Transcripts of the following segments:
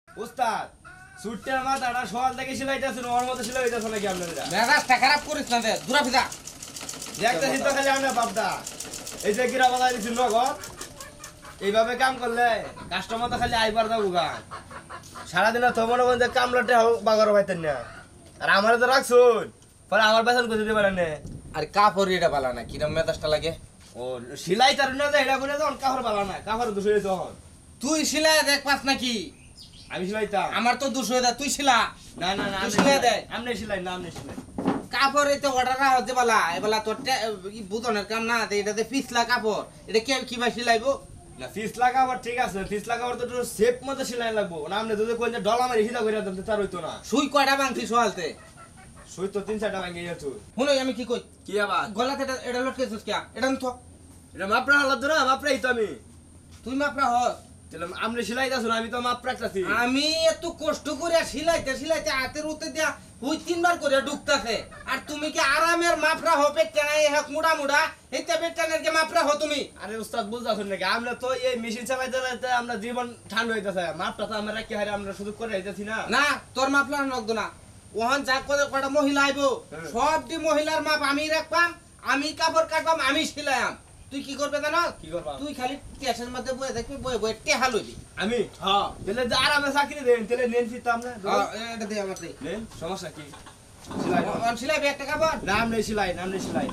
উস্তাদ সুটটার মাথাটা সকাল থেকে সিলাইতেছেন ওর মতো সিলাই হইতেছে নাকি আপনারা মেজাজটা খারাপ করিস না দে দূরা ফিদা দেখতেছি তো খালি আমরা বাপদা এই যে গিরা বাজাই দিছিল নগদ এইভাবে কাম করলে কাস্টমার তো খালি আইবার দাও গা সারাদিন তো মনে করেন যে কামলাটে বাগার পাইতেন না আর আমার তো রাখছুন পরে আমার বেতন করে দিতে পারেন না আর কাপড় এটা বালা না কিরম মেজাজটা লাগে ও সিলাই তার না এটা করে তখন কাপড় বালা না কাপড় দুশো তখন তুই সিলাই দেখ পাস নাকি আমি সিলাইতাম আমার তো 200 দে তুই সিলা না না না তুই সিলাই দে আমনে সিলাই না আমনে সিলাই কাপড় এতে অর্ডার হচ্ছে বালা এবেলা তোর বুতনের কাম না এটাতে পিছলা কাপড় এটা কে কিবা সিলাইবো না ফিস লাগাবার ঠিক আছে ফিস লাগাবার তো একটু সেফ মতো সিলাই লাগবো না আমনে যদি কোন যে ডলা মারি হিদা করে দিতে তার হইতো না সুই কয়টা ভাঙছি সহালতে সুই তো 3-4টা ভাঙে গেছে শুনো আমি কি কই কি আবার গলাতে এটা লটকেছিস কি এটা তো এটা মাপরা হলো তো না মাপরাই তো আমি তুই মাপরা হস তাহলে আমনে সিলাই দাও না আমি তো মাপ রাখতাছি আমি এত কষ্ট করে সিলাইতে হাতের উতে দিয়া ওই 3 বার করে ঢুকতাছে আর তুমি কি আরামের মাপরা হবে টাই হক মুড়া মুড়া এইটা বেটানের কে মাপরা হো তুমি আরে উস্তাদ বুঝতাছেন নাকি আমরা তো এই মেশিন চালাইতে চালাইতে আমরা জীবন ঠান্ডা হইতাছে মাপটা তো আমরা রাখি হারে আমরা শুধু করে হইতাছি না না তোর মাপলা লাগতো না ওহন যা করে কটা মহিলা আইবো সবটি মহিলার মাপ আমি রাখবাম আমি কাপড় কাটবাম আমি সিলাইম তুই কি করবে জানো কি করবা তুই খালি টেশনের মধ্যে বয়ে দেখবি বয়ে টেহা লইবি আমি হ্যাঁ তাহলে যে আরামে চাকরি দেন তাহলে নেন ফিতাম না এটা দে আমার দে নেন সমস্যা কি সিলাই দাও। সিলাইবি একটা কাপড় নাম নেই সিলাই নাম নেই সিলাই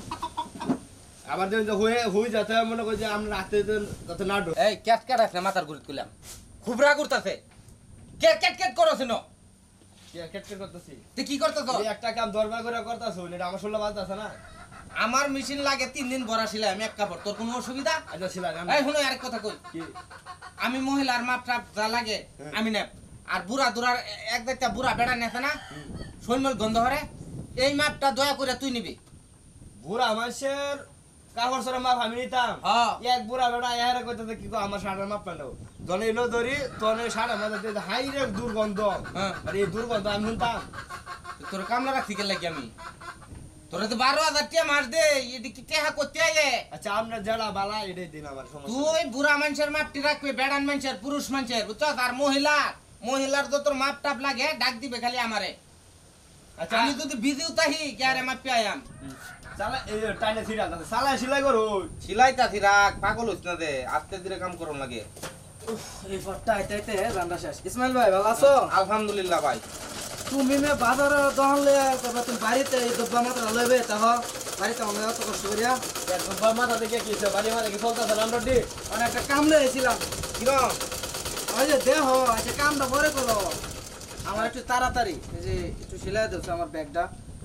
আবার দেখুন যে হয়ে যাতে মনে করি যে আমরা রাখতে যাতে না ঢোকে এই ক্যাট ক্যাট আছে মাথার গুড়ি তুলাম খুব রাগ উঠতাছে ক্যাট ক্যাট ক্যাট করছ না কেটকেট করতেছি তুই কি করতেছ এই একটা কাম দরবার করে করতেছো এটা আমার 16 বাজতাছে না আমার মেশিন লাগে 3 দিন ভরা সিলাই আমি এক কাপড় তোর কোনো অসুবিধা আচ্ছা সিলাই নাম এই শুনো আরেক কথা কই কি আমি মহিলার মাপটা যা লাগে আমি নেব আর বুড়া দুরার এক দেখটা বুড়া বেড়া নেছে না শৈমল গন্ধ হরে এই মাপটা দয়া করে তুই নিবি বুড়া মানুষের কাপড় সরা মাপ আমি নিতাম হ্যাঁ এক বুড়া বেড়া এর কইতাছে কি কো আমার শাড়ির মাপ পান্ডাও জনে এলো ধরি তনে শাড়ি মাঝে হাই রে দুর্গন্ধ হ্যাঁ। আর এই দুর্গন্ধ আমি নিতাম তোর কামলা রাখছি কে লাগি আমি তোরা তো 12,000 টাকা মাস দে এটি কি টেহা করতে আইলে আচ্ছা আমরা জেলা বালা এটাই দিন আমার সমস্যা তুই বুড়া মানুষের মাপটি রাখবি বেড়ান মানুষের পুরুষ মানুষের বুঝছ আর মহিলার তো তোর মাপ টাপ লাগে ডাক দিবে খালি আমারে আচ্ছা আমি যদি বিজি উতাহি কে আরে মাপি আয়াম চালা এই টাইনে ছিড়া আছে চালা সিলাই করো সিলাইতাছি রাখ পাগল হইছ না দে আস্তে ধীরে কাম করন লাগে এই ফটটা আইতে রান্না শেষ ইসমাইল ভাই ভালো আছো আলহামদুলিল্লাহ ভাই তুমি মে বাজারে দহলে তবে তুমি বাড়িতে এই দব্বা মাত্র লইবে তাহ বাড়িতে আমরা তো কষ্ট করিয়া এক দুবার মাথা থেকে কি হইছে বাড়ি মাঝে কি চলতেছে আমরা ডি মানে একটা কাম লইছিলাম কিরম ওই যে দেহ আচ্ছা কামটা পরে করো আমার একটু তাড়াতাড়ি এই যে একটু সিলাই দিচ্ছে আমার ব্যাগটা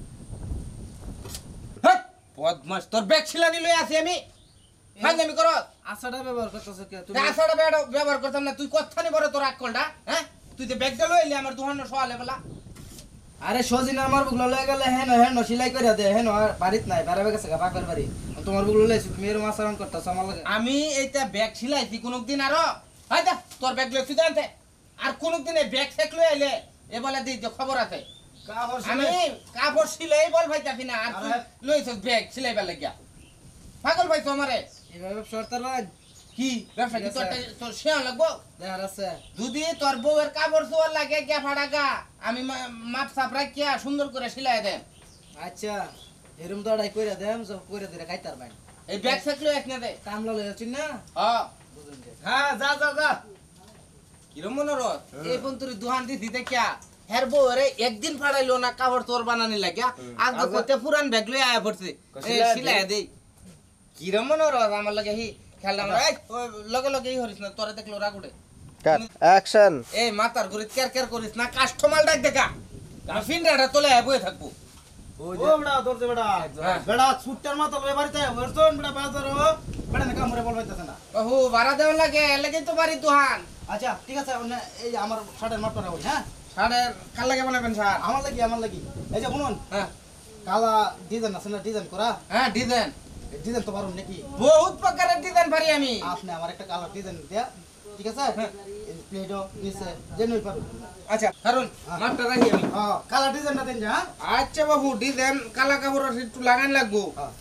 হেৎ, বদমাস তোর ব্যাগ ছিলানি লই আছি আমি ফাইজলামি করো আশাটা ব্যবহার করতেছো কে তুমি আসাটা ব্যবহার করতাম না তুই কথানি বড় তোর আকলটা হ্যাঁ তুই তো ব্যাগটা লই এলি আমার দোকানে সোয়ালে বেলা আরে সজিনা আমার বুকলো লয়ে গেলে হেন সিলাই করে দে হেন বাড়িত নাই বাইরে গেছে গা বাপের বাড়ি তোমার বুকলো লইছি তুমি এরকম আচরণ করতেছো আমার লাগে আমি এইটা ব্যাগ ছিলাইছি কোনদিন আরো হয়তো তোর ব্যাগ লইছি জানতে আর কোনদিন এই ব্যাগ শেখ লই আইলে এ বলে দিই যে খবর আছে কাপড় আমি কাপড় সিলাই বল ভাইতাছি না আর তুই লইছিস ব্যাগ সিলাইবার লাগিয়া পাগল ভাই তো আমারে এভাবে সরতার ভাই কি ব্যবসা কি তোর শেয়ার লাগবো দেখার আছে যদি তোর বউয়ের কাপড় চোয়ার লাগে গা ফাড়াগা আমি মাপ সাপ রাখিয়া সুন্দর করে সিলাই দেন আচ্ছা এরম দড়াই কইরা দেম সব কইরা দিরা খাইতার ভাই এই ব্যাগ থাকলে এক না দে কামলা লই যাচ্ছি না হ্যাঁ বুঝুন দে হ্যাঁ যা যা যা কিরম মনোরথ এই ফোন তোর দুহান দিছি দেখিয়া হের বউরে একদিন ফাড়াইলো না কাপড় তোর বানানি লাগিয়া আজ তো কতে পুরান ব্যাগ লই আয়া পড়ছে এই সিলাই দেই কিরম মনোরথ আমার লাগে হি খেললাম এই লগে লগে ই হরিস না তোরে দেখলো রাগ উঠে কাট অ্যাকশন এই মাথার ঘুরে কেয়ার কেয়ার করিস না কাস্টমার ডাক দেখা ফিন্ডাটা তোলে বয়ে থাকবো ও ও বড়া দরজে বড়া হ্যাঁ। বড়া সুটটার মাথা লই বাড়িতে বর্তন বড়া বাজার ও বড়া না কামরে বলবাইতেছে না ওহো ভাড়া দেওয়া লাগে লাগে তো বাড়ি দুহান আচ্ছা ঠিক আছে এই যে আমার শার্টের মাপটা রাখুন হ্যাঁ সাড়ে কাল লাগে বানাবেন স্যার আমার লাগি এই যে শুনুন হ্যাঁ কালা ডিজাইন আছে না ডিজাইন করা হ্যাঁ ডিজাইন ডিজাইন তো পারুন নাকি বহুত প্রকারের ডিজাইন পারি আমি আপনি আমার একটা কালার ডিজাইন দেয়া ঠিক আছে এই প্লেটও নিচে যে নই পারুন আচ্ছা কারণ মাপটা রাখি আমি হ্যাঁ কালার ডিজাইনটা দেন হ্যাঁ আচ্ছা বাবু ডিজাইন কালা কাপড় একটু লাগান লাগবো হ্যাঁ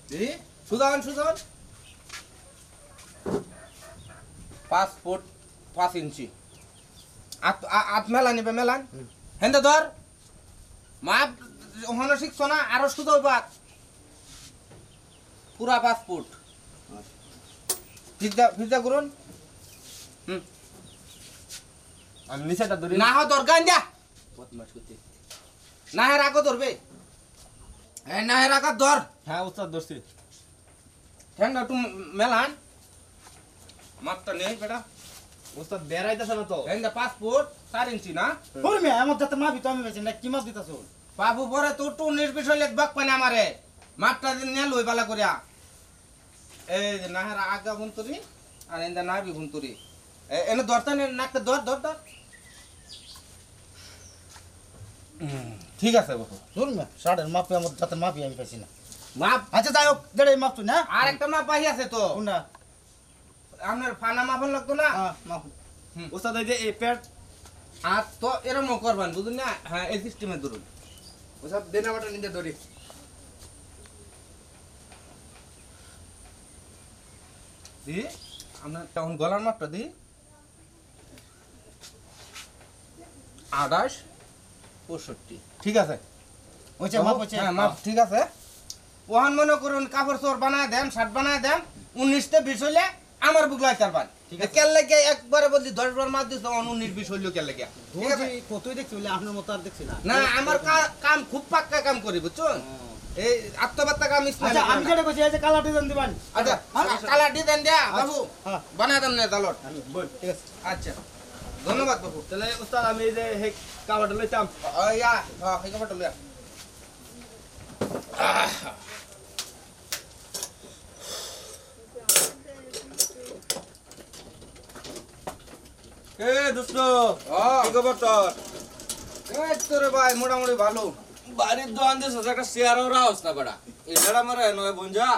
সুদান 5 ফুট 5 ইঞ্চি আত মেলা নিবে মেলান হেন্দে ধর মাপ ওখানে শিখছো না আরো শুধু বাদ পুরা 5 ফুট ফিজা করুন আমি নিচেটা ধরি না হয় দরকার দিয়া বদমাশ করতে না হে রাখো ধরবে এই না হে রাখা ধর হ্যাঁ উস্তাদ ধরছি ঠ্যাংটা একটু মেলান মাপটা নেই বেটা উস্তাদ বেড়াইতেছে না তো ঠ্যাংটা 5 ফুট 4 ইঞ্চি না ওরে মিয়া আমার যাতে মাপি তো আমি বেশি না কি মাপ দিতাছ বাবু পরে তো টু নির্বিষয় লেখবাক পানে আমারে মাপটা দিন নে লই বালা করিয়া এই যে নাহার আগা ভুন্তরি আর এন্দা নাবি ভুন্তরি এনে ধরতা নে নাকতে ধর ধর ধর ঠিক আছে বাবু ওরে মিয়া সাড়ের মাপি আমার যাতে মাপি আমি পাইছি না মাপ আচ্ছা যাই হোক দেড়ে মাপ তো না আর একটা মাপ পাই আছে তো কোনটা আপনার ফানা মাপন লাগতো না মাপ উস্তাদ এই যে এই পেট আর তো এরম করবেন বুঝুন না হ্যাঁ এই সিস্টেমে ধরুন উস্তাদ দেনা বাটা নিতে ধরি দি আপনার তখন গলার মাপটা দি 28 65 ঠিক আছে ওইছে মাপ হচ্ছে হ্যাঁ মাপ ঠিক আছে ওহান মনে করুন কাপড় চোর বানায় দেন শার্ট বানায় দেন 19 তে 20 হইলে আমার বুক লাই চারবান ঠিক আছে কেন লাগে একবারে বলি 10 বার মাপ দিছ 19 20 হইলো কেন লাগে ঠিক আছে কতই দেখছি বলে আপনার মতো আর দেখছি না না আমার কাম খুব পাক্কা কাম করি বুঝছেন এই আত্মবার্তা কাম ইসমাইল আচ্ছা আমি যেটা কইছি এই যে কালার ডিজাইন দিবেন আচ্ছা কালার ডিজাইন দেয়া বাবু হ্যাঁ বানায় দেন না দালট আমি বল ঠিক আছে আচ্ছা ধন্যবাদ বাবু তাহলে উস্তাদ আমি এই যে হে কাবাটা লইতাম ইয়া হ্যাঁ এই কাপড়টা লইয়া এ দোস্ত কি খবর তোর এই তোরে ভাই মোটামুটি ভালো বাড়ির দোকান দিয়ে একটা চেয়ারও রাহস না বেড়া এছাড়া আমার নয় বঞ্জা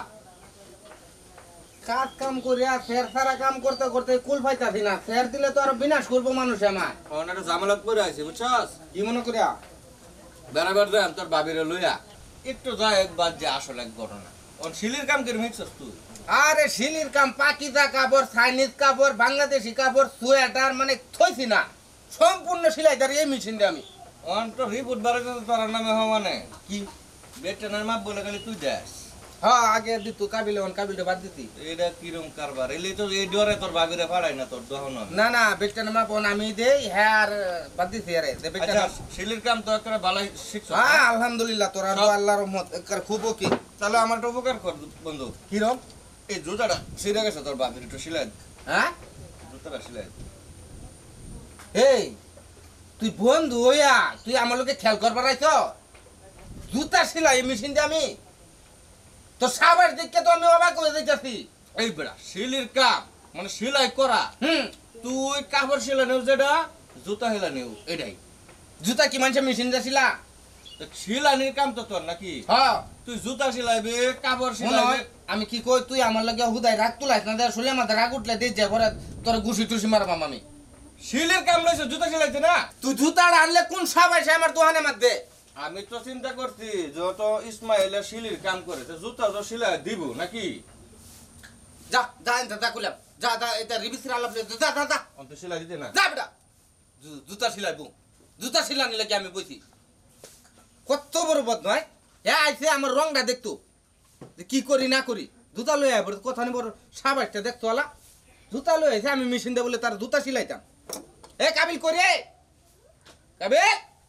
কাজ কাম করিয়া ফের সারা কাম করতে করতে কুল পাইতাছি না ফের দিলে তো আর বিনাশ করবো মানুষ আমার অনেক একটা ঝামেলা করে আছি বুঝছস কি মনে করিয়া বেড়াবার যাই তোর বাবিরে লইয়া একটু যাই একবার যে আসলে এক ঘটনা ওর শিলির কাম করে মিক্সস তুই আরে শিলির কাম পাকিজা কাপড় চাইনিজ কাপড় বাংলাদেশি কাপড় সোয়েটার মানে থইছি না সম্পূর্ণ সিলাইদার এই মেশিন দিয়ে আমি অন তো রিপোর্ট বারে তোর নামে হওয়া মানে কি বেটেনার মাপ বলে খালি তুই যাস হ্যাঁ আগে দিত কাবিলে কাবিলটা বাদ দিতি এটা কিরম কারবার এলে তো এই ডরে তোর বাবিরে পাড়াই না তোর দহন না না বেচটা মা পন আমি দেই হ্যাঁ আর বাদ দিছি আরে দে বেচটা আচ্ছা শিলির কাম তো একটা ভালো শিখছ হ্যাঁ আলহামদুলিল্লাহ তোর সব- আল্লাহর রহমত একবার খুব ওকে তাহলে আমার একটা উপকার কর বন্ধু কিরম এই জুতাটা ছিঁড়ে গেছে তোর বাবির একটু সিলাই দে। হ্যাঁ জুতাটা সিলাই দে। এই তুই বন্ধু হইয়া তুই আমার লোকে খেয়াল করবার আইছ জুতা সেলাই মেশিন দিয়ে আমি তো সাবার দেখে তো আমি অবাক হয়ে যাইতাছি এই বেড়া শিলির কাম মানে সেলাই করা হুম তুই কাপড় সেলাই নেও যেটা জুতা সেলাই নেও এটাই জুতা কি মানুষের মেশিন দিয়ে সিলা তো সেলানির কাম তো তোর নাকি হ্যাঁ তুই জুতা সেলাইবে কাপড় মনে সেলাইবে হয় আমি কি কই তুই আমার লগে হুদাই রাগ তুলাইস না দেয় শুলে আমাদের রাগ উঠলে দিয়ে যায় পরে তোর ঘুষি টুসি মারবাম আমি শিলের কাম লইছে জুতা সেলাইতে না তুই জুতা আনলে কোন সবাই সে আমার দোকানে মধ্যে আমি তো চিন্তা করছি যত ইসমাইলের শিলির কাম করে তো জুতা তো সেলাই দিব নাকি যা যা এনতে যা কুলাম যা যা এটা রিবিসির আলাপ যা যা যা অন্ত সেলাই দিতে না যা বেটা জুতা সিলাইবো জুতা সিলা নিলে কি আমি বইছি কত বড় বদমাই এ আইছে আমার রংটা দেখতো যে কি করি না করি জুতা লই আইব কথা নি বড় সাবাসটা দেখতো আলা জুতা লই আইছে আমি মেশিন দে বলে তার জুতা সিলাইতাম এ কাবিল করে কাবিল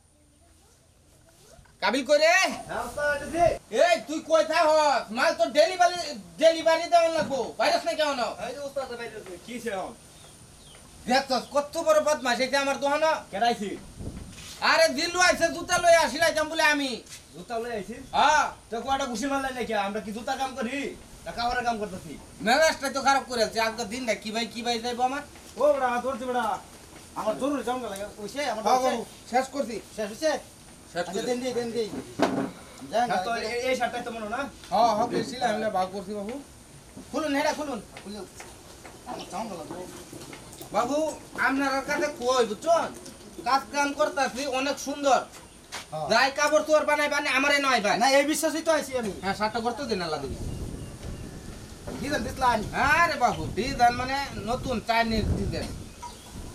কাবিল করে হ্যাঁ উস্তাদ আইতেছি এই তুই কই থাক মাল তো ডেলিভারি দেওয়ার লাগবো ভাইরাস নাই কেমন এই যে উস্তাদ বাইতেছে কি সে হন দেখছস কত বড় বদমাশ এটা আমার দোহান কেডাইছি আরে দিলু আইছে জুতা লই আসিলাইতাম বলে আমি জুতা লই আইছি হ্যাঁ তো কোয়াটা ঘুষি মারলাই নাকি আমরা কি জুতা কাম করি না কাপড়ের কাম করতেছি মেজাজটা তো খারাপ করে আছে আজকে দিনটা কি ভাই যাইবো আমার ও বড়া তোরছি বড়া আমার জরুরি জাম লাগে কইছে আমার হ্যাঁ হইছে? বাবু শেষ করছি শেষ হইছে শেষ আচ্ছা করছি দেন দি যাই না হ্যাঁ, তো এই শার্টটাই তো মনে না হ্যাঁ হ্যাঁ বেশিলা আমি ভাগ করছি বাবু খুলুন হেডা খুলুন খুলুন আমার জাম লাগে বাবু আপনার কাছে কই বুঝছেন কাজ কাম করতেছি অনেক সুন্দর হ্যাঁ। যাই কাপড় তোর বানাই বানাই আমারে নয় ভাই না এই বিশ্বাসই তো আইছি আমি হ্যাঁ সাতটা করতে দিন আল্লাহ দিবি দিলেন দিসলান আরে বাবু ডিজাইন মানে নতুন চাইনিজ ডিজাইন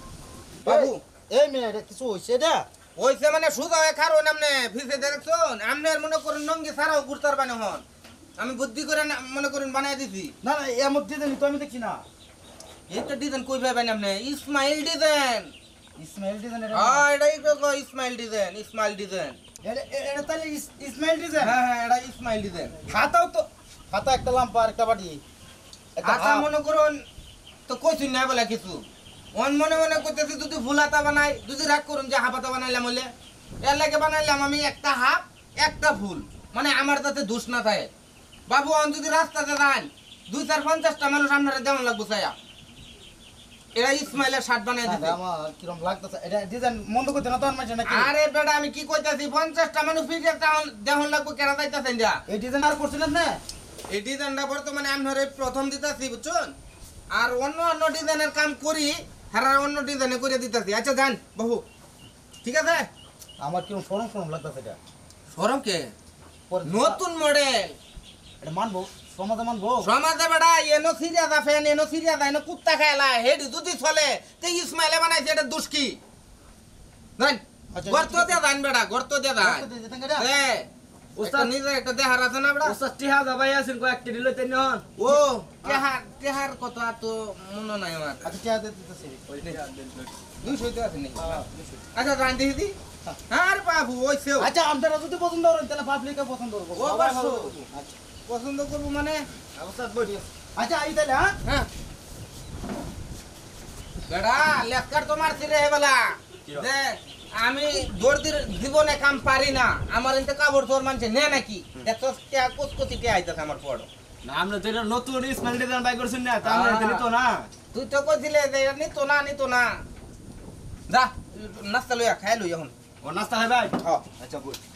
এই মেয়ে এটা কিছু হইছে এটা ওইসে মানে সুদা হয়ে খারো নামনে ফিসে দেখছুন আমনের মনে করুন নঙ্গি সারাও গুরতার বানে হন আমি বুদ্ধি করে মনে করুন বানাই দিছি না না এর মধ্যে জানি তো আমি দেখছি না এই তো ডিজাইন কই পাবেন আপনি ইসমাইল ডিজাইন ইসমাইল ডিজাইন হ্যাঁ এটাই তো ইসমাইল ডিজাইন ইসমাইল ডিজাইন এটা তাহলে ইসমাইল ডিজাইন হ্যাঁ হ্যাঁ এটা ইসমাইল ডিজাইন হাতাও তো হাতা একটা লাম্পা আর একটা বাটি আচ্ছা মনে করুন তো কইছুন না বলে কিছু অন মনে মনে করতেছি যদি ভুলাতা বানাই যদি রাগ করুন যে হাফাতা বানাইলাম বলে এর লাগে বানাইলাম আমি একটা হাফ একটা ফুল মানে আমার তাতে দোষ না থাকে বাবু অন যদি রাস্তাতে যান 2-4-50টা মানুষ আপনারা দেওয়ান লাগবো চাইয়া এরা ইসমাইলের শার্ট বানাই দিতে আমার কিরম লাগতেছে এটা ডিজাইন মন্দ করতে না তোর মাঝে নাকি আরে বেটা আমি কি কইতাছি 50টা মানুষ ফিরে দেওয়ান লাগবো কেনা যাইতাছেন যা এই ডিজাইন আর করছিলেন না এই ডিজাইনটা বর্তমানে আপনার প্রথম দিতাছি বুঝছেন আর অন্য অন্য ডিজাইনের কাম করি হ্যাঁ অন্য ডিজাইনে করে দিতেছি আচ্ছা যান বাবু ঠিক আছে আমার কিরম সরম সরম লাগতেছে এটা সরম কে নতুন মডেল এটা মানবো সমাজে মানবো সমাজে বেড়া এনো সিরিয়াস আফেন এনো সিরিয়াস এনো কুত্তা খায়লা হেডি যদি চলে তে ইসমাইলে বানাইছে এটা দুষ কি জান আচ্ছা, গর্ত দিয়ে যান বেড়া গর্ত দিয়ে যান এ উস্তাদ নিজে একটা দেহার আছে না বেড়া ওস্তাদ টিহা যাবাই আছেন কয়েকটি দিল তেন হন ও তেহার কথা তো মনে নাই আমার আচ্ছা টিয়া দিতেছি 200 তে আছে নাকি আচ্ছা জান দিদি আর বাবু ওইছেও আচ্ছা আপনারা যদি পছন্দ করেন তাহলে পাবলিকে পছন্দ করবো ও সবাই বাসু। ভালো বলবো। আচ্ছা পছন্দ করবো মানে ওস্তাদ বলি আচ্ছা আই তাহলে হ্যাঁ হ্যাঁ বেড়া লেখার তো মারছি রে বেলা যে আমি দর্দির জীবনে কাম পারি না আমার এতে কাপড় তোর মানছে নে নাকি দেখো কুচকুচি কে আইতাছে আমার পড়ো না আমরা তো এটা নতুন ইসমাইল ডিজাইন বাই করছেন না তা আমরা এটা নিতো না তুই তো কইছিলে যে এটা নিতো না যা নাস্তা লইয়া খাই লই এখন ও নাস্তা হয় ভাই হ্যাঁ আচ্ছা বল